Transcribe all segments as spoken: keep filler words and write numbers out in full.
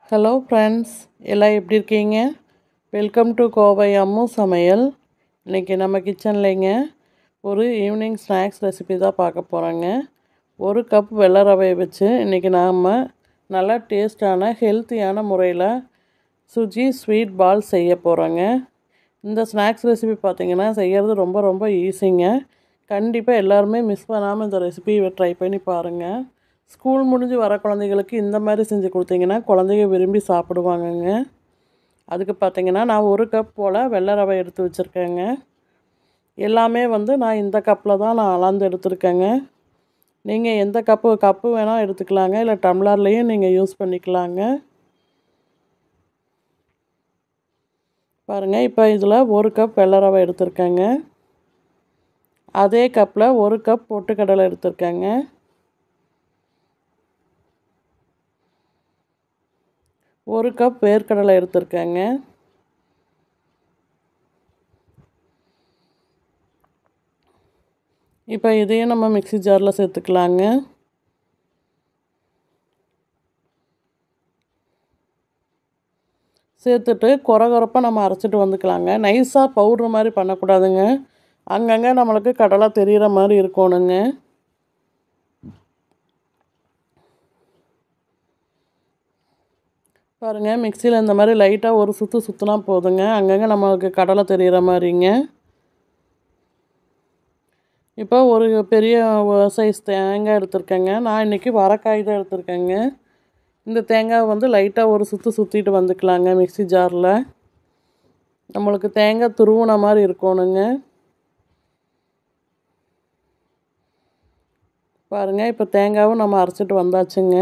Hello friends, எல்லாம் எப்படி இருக்கீங்க? வெல்கம் டு கோவை அம்மு சமையல். இன்றைக்கி நம்ம கிச்சன்லேங்க ஒரு ஈவினிங் ஸ்நாக்ஸ் ரெசிபி தான் பார்க்க போகிறோங்க. ஒரு கப் வெள்ளை ரவையை வச்சு இன்றைக்கி நாம் நல்லா டேஸ்டான ஹெல்த்தியான முறையில் சுஜி ஸ்வீட் பால் செய்ய போகிறோங்க. இந்த ஸ்நாக்ஸ் ரெசிபி பார்த்திங்கன்னா செய்கிறது ரொம்ப ரொம்ப ஈஸிங்க. கண்டிப்பாக எல்லாருமே மிஸ் பண்ணாமல் இந்த ரெசிபியை ட்ரை பண்ணி பாருங்கள். ஸ்கூல் முடிஞ்சு வர குழந்தைகளுக்கு இந்த மாதிரி செஞ்சு கொடுத்தீங்கன்னா குழந்தைங்க விரும்பி சாப்பிடுவாங்கங்க. அதுக்கு பார்த்திங்கன்னா நான் ஒரு கப் போல் வெள்ளை ரவை எடுத்து வச்சுருக்கேங்க. எல்லாமே வந்து நான் இந்த கப்பில் தான் நான் அளந்து எடுத்துருக்கேங்க. நீங்கள் எந்த கப்பு கப்பு வேணால் எடுத்துக்கலாங்க, இல்லை டம்ளர்லேயும் நீங்கள் யூஸ் பண்ணிக்கலாங்க. பாருங்கள், இப்போ இதில் ஒரு கப் வெள்ளை ரவை எடுத்துருக்கேங்க. அதே கப்பில் ஒரு கப் பொட்டுக்கடலை எடுத்துருக்கேங்க. ஒரு கப் வேர்க்கடலை எடுத்துருக்கேங்க. இப்போ இதையும் நம்ம மிக்ஸி ஜாரில் சேர்த்துக்கலாங்க. சேர்த்துட்டு குறை குறைப்பாக நம்ம அரைச்சிட்டு வந்துக்கலாங்க. நைஸாக பவுட்ரு மாதிரி பண்ணக்கூடாதுங்க. அங்கங்கே நம்மளுக்கு கடலை தெரிகிற மாதிரி இருக்கணுங்க. பாருங்கள், மிக்சியில் இந்த மாதிரி லைட்டாக ஒரு சுற்று சுற்றினா போதுங்க. அங்கங்கே நம்மளுக்கு கடலை தெரிகிற மாதிரிங்க. இப்போ ஒரு பெரிய சைஸ் தேங்காய் எடுத்துருக்கேங்க. நான் இன்றைக்கி வரக்காய் தான் எடுத்துருக்கேங்க. இந்த தேங்காய் வந்து லைட்டாக ஒரு சுற்று சுற்றிட்டு வந்துக்கலாங்க மிக்ஸி ஜாரில். நம்மளுக்கு தேங்காய் துருவுன மாதிரி இருக்கணுங்க. பாருங்கள், இப்போ தேங்காயும் நம்ம அரைச்சிட்டு வந்தாச்சுங்க.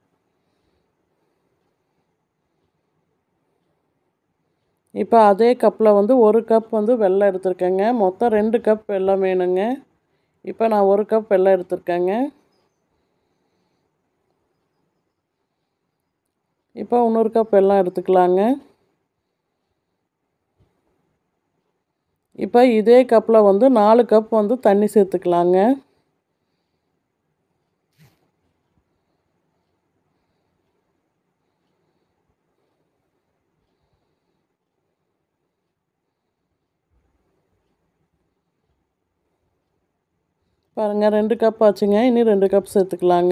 இப்போ அதே கப்பில் வந்து ஒரு கப் வந்து வெல்லம் எடுத்துருக்கேங்க. மொத்தம் ரெண்டு கப் வெல்லம் வேணுங்க. இப்போ நான் ஒரு கப் வெல்லம் எடுத்துருக்கேங்க. இப்போ இன்னொரு கப் வெல்லம் எடுத்துக்கலாங்க. இப்போ இதே கப்பில் வந்து நாலு கப் வந்து தண்ணி சேர்த்துக்கலாங்க. பாருங்கள், ரெண்டு கப் ஆச்சுங்க. இனி ரெண்டு கப் சேர்த்துக்கலாங்க.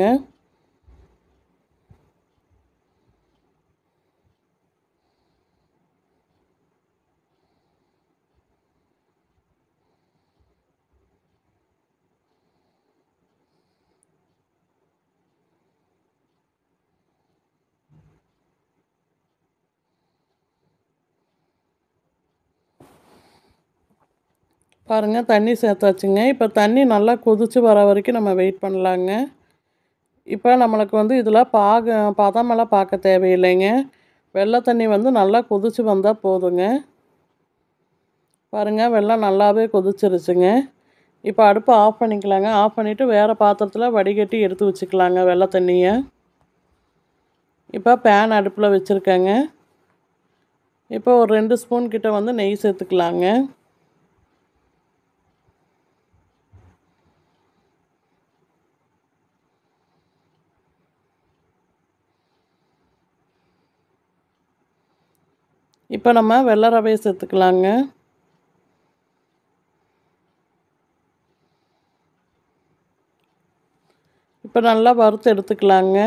பாருங்கள், தண்ணி சேர்த்தாச்சுங்க. இப்போ தண்ணி நல்லா கொதித்து வர வரைக்கும் நம்ம வெயிட் பண்ணலாங்க. இப்போ நம்மளுக்கு வந்து இதில் பாக பதமெல்லாம் பார்க்க தேவையில்லைங்க. வெள்ளை தண்ணி வந்து நல்லா கொதித்து வந்தால் போதுங்க. பாருங்கள், வெள்ளம் நல்லாவே கொதிச்சிருச்சுங்க. இப்போ அடுப்பை ஆஃப் பண்ணிக்கலாங்க. ஆஃப் பண்ணிவிட்டு வேறு பாத்திரத்தில் வடிகட்டி எடுத்து வச்சுக்கலாங்க வெள்ளை தண்ணியை. இப்போ பேன் அடுப்பில் வச்சுருக்கேங்க. இப்போ ஒரு ரெண்டு ஸ்பூன் கிட்ட வந்து நெய் சேர்த்துக்கலாங்க. இப்போ நம்ம வெள்ளை ரவையை சேர்த்துக்கலாங்க. இப்போ நல்லா வறுத்து எடுத்துக்கலாங்க.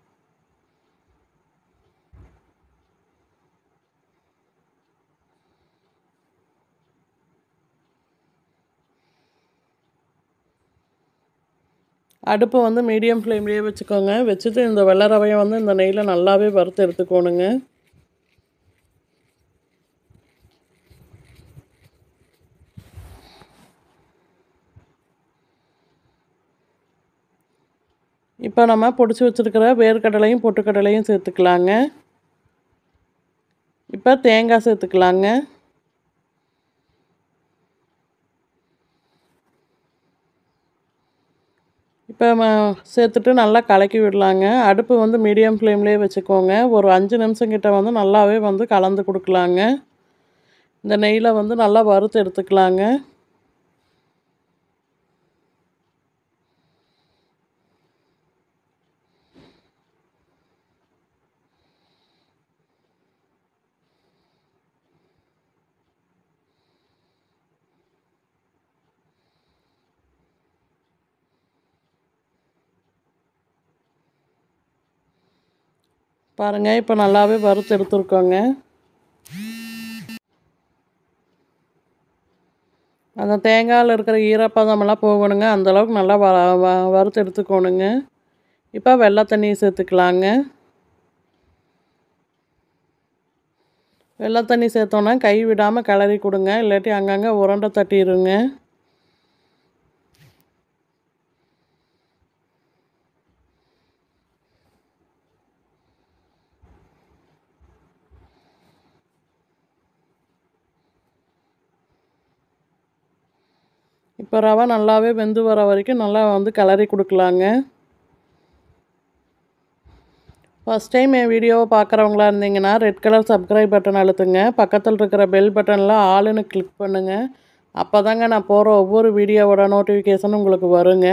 அடுப்பு வந்து மீடியம் ஃப்ளேம்லேயே வச்சுக்கோங்க. வச்சுட்டு இந்த வெள்ளை ரவையை வந்து இந்த நெய்யில் நல்லாவே வறுத்து எடுத்துக்கோணுங்க. இப்போ நம்ம பொடிச்சு வச்சுருக்கிற வேர்க்கடலையும் பொட்டுக்கடலையும் சேர்த்துக்கலாங்க. இப்போ தேங்காய் சேர்த்துக்கலாங்க. இப்போ சேர்த்துட்டு நல்லா கலக்கி விடலாங்க. அடுப்பு வந்து மீடியம் ஃப்ளேம்லேயே வச்சுக்கோங்க. ஒரு அஞ்சு நிமிஷம் கிட்ட வந்து நல்லாவே வந்து கலந்து கொடுக்கலாங்க. இந்த நெய்யில் வந்து நல்லா வறுத்து எடுத்துக்கலாங்க. பாருங்கள், இப்போ நல்லாவே வறுத்து எடுத்துருக்கோங்க. அந்த தேங்காயில் இருக்கிற ஈரப்பதமெல்லாம் போகணுங்க. அந்தளவுக்கு நல்லா வ வ வறுத்து எடுத்துக்கணுங்க. இப்போ வெள்ளை தண்ணியை சேர்த்துக்கலாங்க. வெள்ளை தண்ணி சேர்த்தோன்னா கை விடாமல் கிளறி கொடுங்க, இல்லாட்டி அங்கங்கே உருண்டை தட்டிடுங்க. இப்போ ரவை நல்லாவே வெந்து வர வரைக்கும் நல்லா வந்து கிளறி கொடுக்கலாங்க. ஃபஸ்ட் டைம் என் வீடியோவை பார்க்குறவங்களா இருந்தீங்கன்னா ரெட் கலர் சப்ஸ்கிரைப் பட்டன் அழுத்துங்க. பக்கத்தில் இருக்கிற பெல் பட்டனில் ஆளுன்னு கிளிக் பண்ணுங்கள். அப்போ தாங்க நான் போகிற ஒவ்வொரு வீடியோவோட நோட்டிஃபிகேஷன் உங்களுக்கு வருங்க.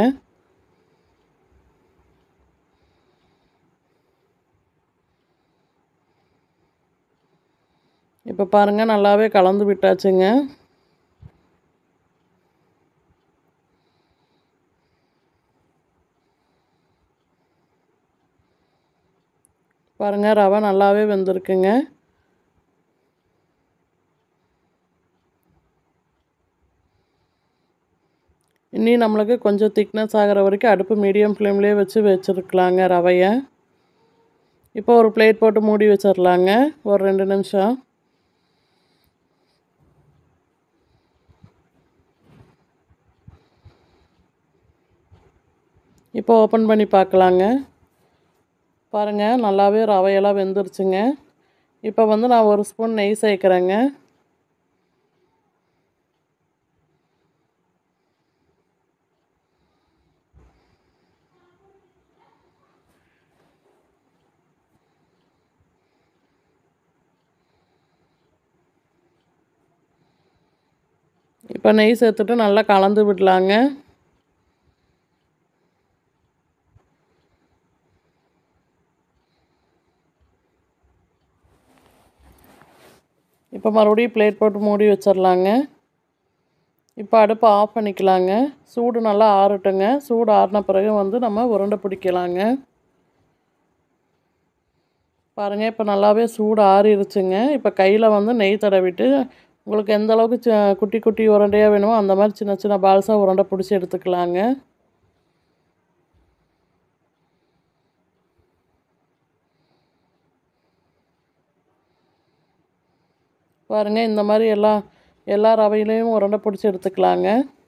இப்போ பாருங்கள், நல்லாவே கலந்து விட்டாச்சுங்க. பாருங்கள், ரவை நல்லாவே வெந்திருக்குங்க. இனி நம்மளுக்கு கொஞ்சம் திக்னஸ் ஆகிற வரைக்கும் அடுப்பு மீடியம் ஃப்ளேம்லேயே வச்சு வச்சுருக்கலாங்க ரவையை. இப்போ ஒரு பிளேட் போட்டு மூடி வச்சிடலாங்க ஒரு ரெண்டு நிமிஷம். இப்போ ஓப்பன் பண்ணி பார்க்கலாங்க. பாருங்கள், நல்லாவே ரவையெல்லாம் வெந்துருச்சுங்க. இப்போ வந்து நான் ஒரு ஸ்பூன் நெய் சேர்க்குறேங்க. இப்போ நெய் சேர்த்துட்டு நல்லா கலந்து விடலாங்க. இப்போ மறுபடியும் பிளேட் போட்டு மூடி வச்சிடலாங்க. இப்போ அடுப்பை ஆஃப் பண்ணிக்கலாங்க. சூடு நல்லா ஆறட்டுங்க. சூடு ஆறின பிறகு வந்து நம்ம உருண்டை பிடிக்கலாங்க. பாருங்கள், இப்போ நல்லாவே சூடு ஆறிடுச்சுங்க. இப்போ கையில் வந்து நெய் தடவிட்டு உங்களுக்கு எந்த அளவுக்கு குட்டி குட்டி உருண்டையாக வேணுமோ அந்த மாதிரி சின்ன சின்ன பால்ஸாக உருண்டை பிடிச்சி எடுத்துக்கலாங்க. பாருங்கள், இந்த மாதிரி எல்லா எல்லா ரவையிலையும் உருண்டை பிடிச்சி எடுத்துக்கலாங்க.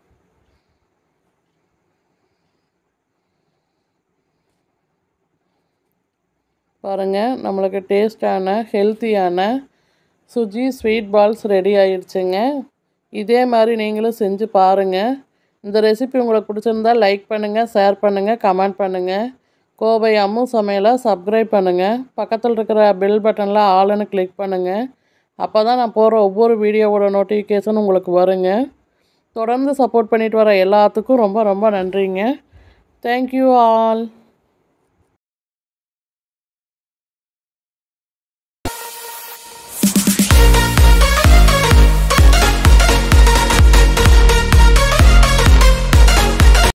பாருங்கள், நம்மளுக்கு டேஸ்டான ஹெல்த்தியான சுஜி ஸ்வீட் பால்ஸ் ரெடி ஆயிடுச்சுங்க. இதே மாதிரி நீங்களும் செஞ்சு பாருங்கள். இந்த ரெசிபி உங்களுக்கு பிடிச்சிருந்தா லைக் பண்ணுங்கள், ஷேர் பண்ணுங்கள், கமெண்ட் பண்ணுங்கள். கோவை அம்மு சமையலை சப்ஸ்கிரைப் பண்ணுங்கள். பக்கத்தில் இருக்கிற பெல் பட்டனில் ஆளுன்னு கிளிக் பண்ணுங்கள். அப்போ தான் நான் போகிற ஒவ்வொரு வீடியோவோட நோட்டிஃபிகேஷன் உங்களுக்கு வருங்க. தொடர்ந்து சப்போர்ட் பண்ணிட்டு வர எல்லாத்துக்கும் ரொம்ப ரொம்ப நன்றிங்க. Thank you all.